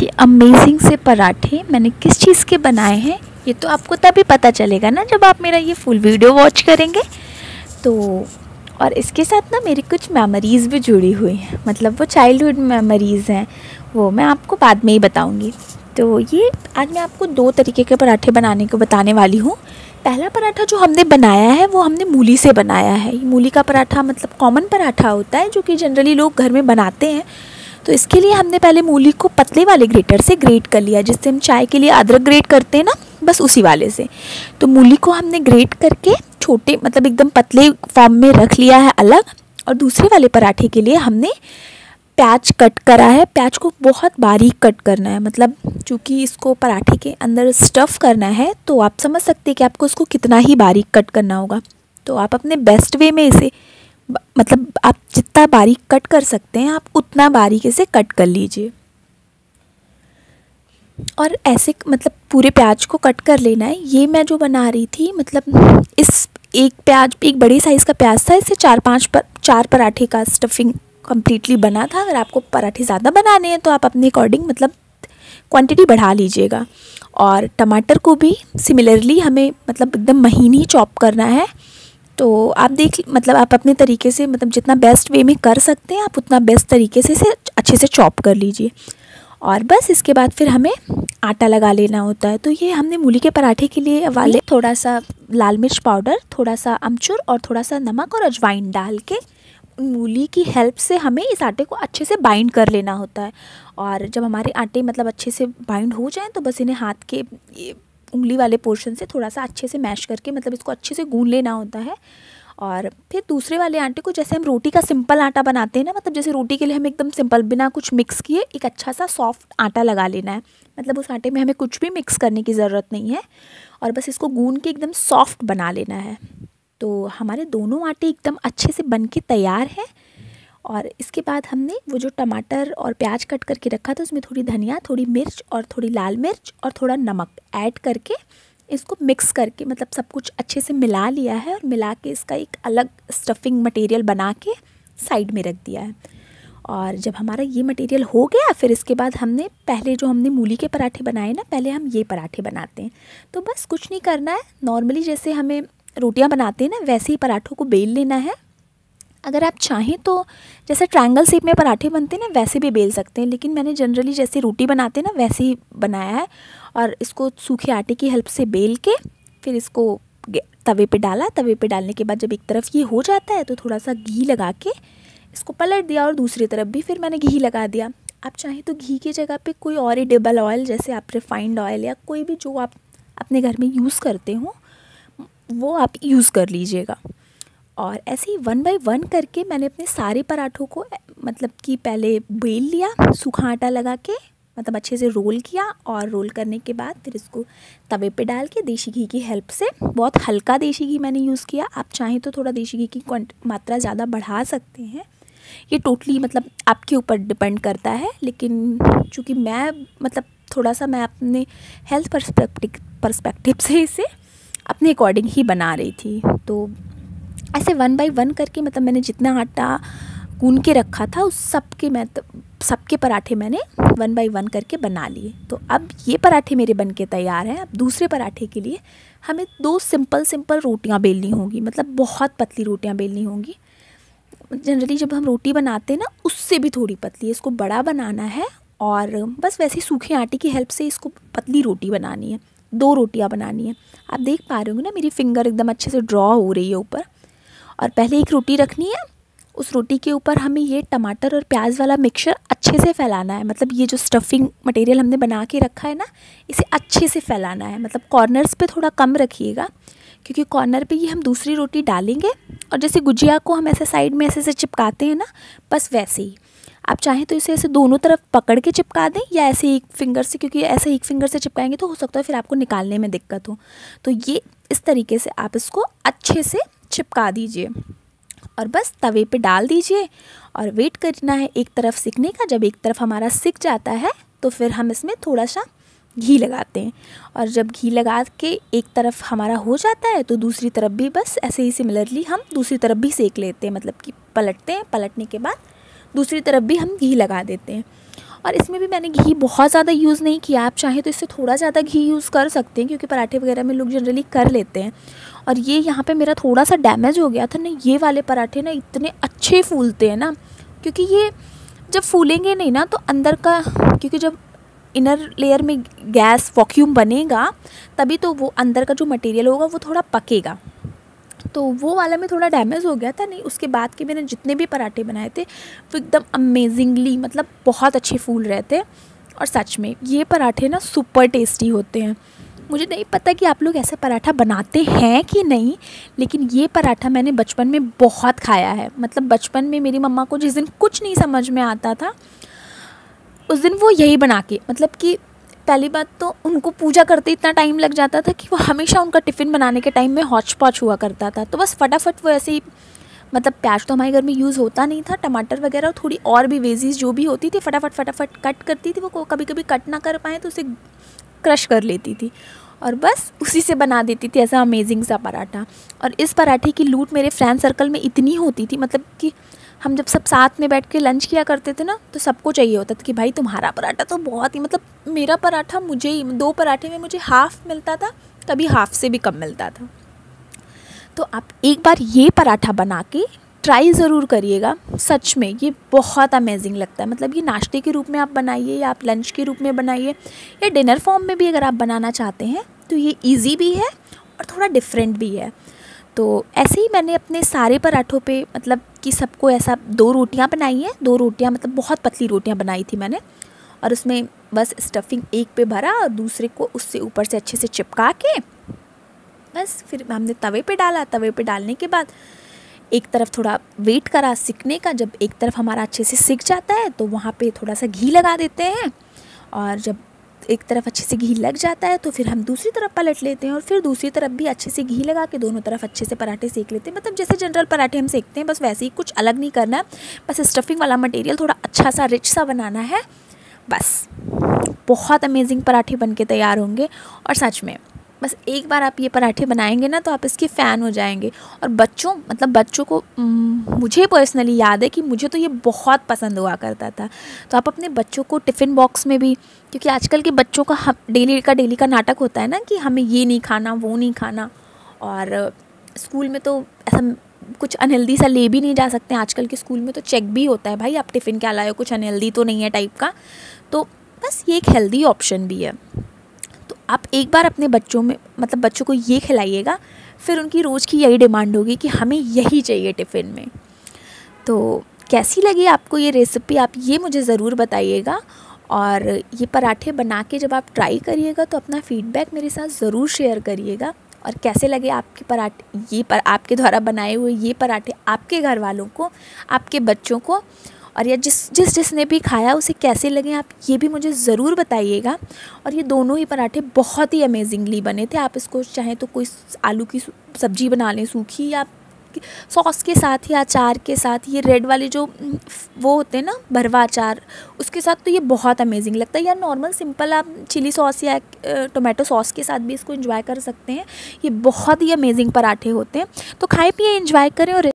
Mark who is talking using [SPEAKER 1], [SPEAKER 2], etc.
[SPEAKER 1] ये अमेजिंग से पराठे मैंने किस चीज़ के बनाए हैं ये तो आपको तभी पता चलेगा ना जब आप मेरा ये फुल वीडियो वॉच करेंगे। तो और इसके साथ ना मेरी कुछ मेमोरीज़ भी जुड़ी हुई हैं, मतलब वो चाइल्डहुड मेमोरीज़ हैं, वो मैं आपको बाद में ही बताऊंगी। तो ये आज मैं आपको दो तरीके के पराठे बनाने को बताने वाली हूँ। पहला पराठा जो हमने बनाया है वो हमने मूली से बनाया है। मूली का पराठा मतलब कॉमन पराठा होता है जो कि जनरली लोग घर में बनाते हैं। तो इसके लिए हमने पहले मूली को पतले वाले ग्रेटर से ग्रेट कर लिया, जिससे हम चाय के लिए अदरक ग्रेट करते हैं ना, बस उसी वाले से। तो मूली को हमने ग्रेट करके छोटे मतलब एकदम पतले फॉर्म में रख लिया है अलग। और दूसरे वाले पराठे के लिए हमने प्याज कट करा है। प्याज को बहुत बारीक कट करना है, मतलब चूँकि इसको पराठे के अंदर स्टफ़ करना है तो आप समझ सकते हैं कि आपको इसको कितना ही बारीक कट करना होगा। तो आप अपने बेस्ट वे में इसे मतलब आप जितना बारीक कट कर सकते हैं आप उतना बारीक इसे कट कर लीजिए। और ऐसे मतलब पूरे प्याज को कट कर लेना है। ये मैं जो बना रही थी मतलब इस एक बड़े साइज़ का प्याज था, इससे चार पराठे का स्टफिंग कम्प्लीटली बना था। अगर आपको पराठे ज़्यादा बनाने हैं तो आप अपने अकॉर्डिंग मतलब क्वांटिटी बढ़ा लीजिएगा। और टमाटर को भी सिमिलरली हमें मतलब एकदम महीन ही चॉप करना है। तो आप मतलब आप अपने तरीके से मतलब जितना बेस्ट वे में कर सकते हैं आप उतना बेस्ट तरीके से इसे अच्छे से चॉप कर लीजिए। और बस इसके बाद फिर हमें आटा लगा लेना होता है। तो ये हमने मूली के पराठे के लिए वाले थोड़ा सा लाल मिर्च पाउडर, थोड़ा सा अमचूर और थोड़ा सा नमक और अजवाइन डाल के मूली की हेल्प से हमें इस आटे को अच्छे से बाइंड कर लेना होता है। और जब हमारे आटे मतलब अच्छे से बाइंड हो जाएं तो बस इन्हें हाथ के उंगली वाले पोर्शन से थोड़ा सा अच्छे से मैश करके मतलब इसको अच्छे से गूंद लेना होता है। और फिर दूसरे वाले आटे को जैसे हम रोटी का सिंपल आटा बनाते हैं ना, मतलब जैसे रोटी के लिए हमें एकदम सिंपल बिना कुछ मिक्स किए एक अच्छा सा सॉफ्ट आटा लगा लेना है। मतलब उस आटे में हमें कुछ भी मिक्स करने की ज़रूरत नहीं है और बस इसको गूंद के एकदम सॉफ्ट बना लेना है। तो हमारे दोनों आटे एकदम अच्छे से बन के तैयार हैं। और इसके बाद हमने वो जो टमाटर और प्याज कट करके रखा था उसमें थोड़ी धनिया, थोड़ी मिर्च और थोड़ी लाल मिर्च और थोड़ा नमक ऐड करके इसको मिक्स करके मतलब सब कुछ अच्छे से मिला लिया है। और मिला के इसका एक अलग स्टफिंग मटेरियल बना के साइड में रख दिया है। और जब हमारा ये मटेरियल हो गया फिर इसके बाद हमने पहले जो हमने मूली के पराठे बनाए ना, पहले हम ये पराठे बनाते हैं। तो बस कुछ नहीं करना है, नॉर्मली जैसे हमें रोटियां बनाते हैं ना वैसे ही पराठों को बेल लेना है। अगर आप चाहें तो जैसे ट्रायंगल शेप में पराठे बनते हैं ना वैसे भी बेल सकते हैं, लेकिन मैंने जनरली जैसे रोटी बनाते हैं ना वैसे ही बनाया है। और इसको सूखे आटे की हेल्प से बेल के फिर इसको तवे पे डाला। तवे पे डालने के बाद जब एक तरफ ये हो जाता है तो थोड़ा सा घी लगा के इसको पलट दिया और दूसरी तरफ भी फिर मैंने घी लगा दिया। आप चाहें तो घी की जगह पे कोई और एडिबल ऑयल जैसे आप रिफाइंड ऑयल या कोई भी जो आप अपने घर में यूज़ करते हो वो आप यूज़ कर लीजिएगा। और ऐसे ही 1 बाय 1 करके मैंने अपने सारे पराठों को मतलब कि पहले बेल लिया सूखा आटा लगा के, मतलब अच्छे से रोल किया। और रोल करने के बाद फिर इसको तवे पे डाल के देसी घी की हेल्प से, बहुत हल्का देसी घी मैंने यूज़ किया, आप चाहें तो थोड़ा देसी घी की मात्रा ज़्यादा बढ़ा सकते हैं। ये टोटली मतलब आपके ऊपर डिपेंड करता है। लेकिन चूँकि मैं मतलब थोड़ा सा मैं अपने हेल्थ पर्सपेक्टिव से इसे अपने अकॉर्डिंग ही बना रही थी। तो ऐसे 1 बाय 1 करके मतलब मैंने जितना आटा गूंद के रखा था उस सबके पराठे मैंने 1 बाय 1 करके बना लिए। तो अब ये पराठे मेरे बन के तैयार हैं। अब दूसरे पराठे के लिए हमें 2 सिंपल रोटियां बेलनी होंगी, मतलब बहुत पतली रोटियां बेलनी होंगी। जनरली जब हम रोटी बनाते हैं ना उससे भी थोड़ी पतली, इसको बड़ा बनाना है। और बस वैसे ही सूखे आटे की हेल्प से इसको पतली रोटी बनानी है, 2 रोटियाँ बनानी है। आप देख पा रहे होंगे ना मेरी फिंगर एकदम अच्छे से ड्रॉ हो रही है ऊपर। और पहले एक रोटी रखनी है, उस रोटी के ऊपर हमें ये टमाटर और प्याज वाला मिक्सचर अच्छे से फैलाना है। मतलब ये जो स्टफिंग मटेरियल हमने बना के रखा है ना इसे अच्छे से फैलाना है। मतलब कॉर्नर्स पे थोड़ा कम रखिएगा क्योंकि कॉर्नर पे ये हम दूसरी रोटी डालेंगे और जैसे गुजिया को हम ऐसे साइड में ऐसे चिपकाते हैं ना, बस वैसे ही आप चाहें तो इसे ऐसे दोनों तरफ पकड़ के चिपका दें या ऐसे एक फिंगर से, क्योंकि ऐसे एक फिंगर से चिपकाएंगे तो हो सकता है फिर आपको निकालने में दिक्कत हो। तो ये इस तरीके से आप इसको अच्छे से चिपका दीजिए और बस तवे पे डाल दीजिए और वेट करना है एक तरफ सिकने का। जब एक तरफ हमारा सिक जाता है तो फिर हम इसमें थोड़ा सा घी लगाते हैं। और जब घी लगा के एक तरफ हमारा हो जाता है तो दूसरी तरफ भी बस ऐसे ही सिमिलरली हम दूसरी तरफ भी सेक लेते हैं, मतलब कि पलटते हैं। पलटने के बाद दूसरी तरफ भी हम घी लगा देते हैं। और इसमें भी मैंने घी बहुत ज़्यादा यूज़ नहीं किया, आप चाहें तो इससे थोड़ा ज़्यादा घी यूज़ कर सकते हैं, क्योंकि पराठे वगैरह में लोग जनरली कर लेते हैं। और ये यहाँ पे मेरा थोड़ा सा डैमेज हो गया था ना, ये वाले पराठे ना इतने अच्छे फूलते हैं ना, क्योंकि ये जब फूलेंगे नहीं ना तो अंदर का, क्योंकि जब इनर लेयर में गैस वैक्यूम बनेगा तभी तो वो अंदर का जो मटेरियल होगा वो थोड़ा पकेगा। तो वो वाला में थोड़ा डैमेज हो गया था। नहीं, उसके बाद के मैंने जितने भी पराठे बनाए थे वो एकदम अमेजिंगली, मतलब बहुत अच्छे फूल रहे थे। और सच में ये पराठे ना सुपर टेस्टी होते हैं। मुझे नहीं पता कि आप लोग ऐसा पराठा बनाते हैं कि नहीं, लेकिन ये पराठा मैंने बचपन में बहुत खाया है। मतलब बचपन में मेरी मम्मा को जिस दिन कुछ नहीं समझ में आता था उस दिन वो यही बना के, मतलब कि पहली बात तो उनको पूजा करते इतना टाइम लग जाता था कि वो हमेशा उनका टिफ़िन बनाने के टाइम में हौच पौच हुआ करता था। तो बस फटाफट वो ऐसे ही, मतलब प्याज तो हमारे घर में यूज़ होता नहीं था, टमाटर वगैरह थोड़ी और भी वेजीज जो भी होती थी फटाफट कट करती थी। वो कभी कभी कट ना कर पाए तो उसे क्रश कर लेती थी और बस उसी से बना देती थी ऐसा अमेजिंग सा पराठा। और इस पराठे की लूट मेरे फ्रेंड सर्कल में इतनी होती थी, मतलब कि हम जब सब साथ में बैठ के लंच किया करते थे ना तो सबको चाहिए होता था कि भाई तुम्हारा पराठा तो बहुत ही, मतलब मेरा पराठा मुझे ही, 2 पराठे में मुझे हाफ़ मिलता था, कभी हाफ़ से भी कम मिलता था। तो आप एक बार ये पराठा बना के ट्राई ज़रूर करिएगा, सच में ये बहुत अमेजिंग लगता है। मतलब ये नाश्ते के रूप में आप बनाइए या आप लंच के रूप में बनाइए या डिनर फॉर्म में भी अगर आप बनाना चाहते हैं तो ये ईजी भी है और थोड़ा डिफरेंट भी है। तो ऐसे ही मैंने अपने सारे पराठों पे, मतलब कि सबको ऐसा 2 रोटियां बनाई हैं, 2 रोटियां मतलब बहुत पतली रोटियां बनाई थी मैंने, और उसमें बस स्टफिंग एक पे भरा और दूसरे को उससे ऊपर से अच्छे से चिपका के बस फिर हमने तवे पे डाला। तवे पे डालने के बाद एक तरफ थोड़ा वेट करा सिकने का, जब एक तरफ हमारा अच्छे से सिक जाता है तो वहाँ पे थोड़ा सा घी लगा देते हैं, और जब एक तरफ अच्छे से घी लग जाता है तो फिर हम दूसरी तरफ पलट लेते हैं और फिर दूसरी तरफ भी अच्छे से घी लगा के दोनों तरफ अच्छे से पराठे सेक लेते हैं। मतलब जैसे जनरल पराठे हम सेकते हैं बस वैसे ही, कुछ अलग नहीं करना है। बस स्टफिंग वाला मटेरियल थोड़ा अच्छा सा रिच सा बनाना है, बस बहुत अमेजिंग पराठे बन के तैयार होंगे। और सच में बस एक बार आप ये पराठे बनाएंगे ना तो आप इसके फ़ैन हो जाएंगे। और बच्चों को मुझे पर्सनली याद है कि मुझे तो ये बहुत पसंद हुआ करता था। तो आप अपने बच्चों को टिफ़िन बॉक्स में भी, क्योंकि आजकल के बच्चों का डेली का नाटक होता है ना कि हमें ये नहीं खाना वो नहीं खाना, और स्कूल में तो ऐसा कुछ अनहेल्दी सा ले भी नहीं जा सकते। आजकल के स्कूल में तो चेक भी होता है, भाई आप टिफ़िन क्या लाए हो, कुछ अनहेल्दी तो नहीं है टाइप का। तो बस ये एक हेल्दी ऑप्शन भी है। तो आप एक बार अपने बच्चों को ये खिलाइएगा, फिर उनकी रोज़ की यही डिमांड होगी कि हमें यही चाहिए टिफ़िन में। तो कैसी लगी आपको ये रेसिपी, आप ये मुझे ज़रूर बताइएगा। और ये पराठे बना के जब आप ट्राई करिएगा तो अपना फ़ीडबैक मेरे साथ ज़रूर शेयर करिएगा। और कैसे लगे आपके पराठे, आपके द्वारा बनाए हुए ये पराठे आपके घर वालों को, आपके बच्चों को, और या जिसने भी खाया उसे कैसे लगे, आप ये भी मुझे ज़रूर बताइएगा। और ये दोनों ही पराठे बहुत ही अमेजिंगली बने थे। आप इसको चाहें तो कोई आलू की सब्ज़ी बना लें सूखी, या सॉस के साथ या अचार के साथ, ये रेड वाले जो वो होते हैं ना भरवा अचार, उसके साथ तो ये बहुत अमेजिंग लगता है। या नॉर्मल सिंपल आप चिली सॉस या टोमेटो सॉस के साथ भी इसको एंजॉय कर सकते हैं। ये बहुत ही अमेजिंग पराठे होते हैं। तो खाए पिए एंजॉय करें और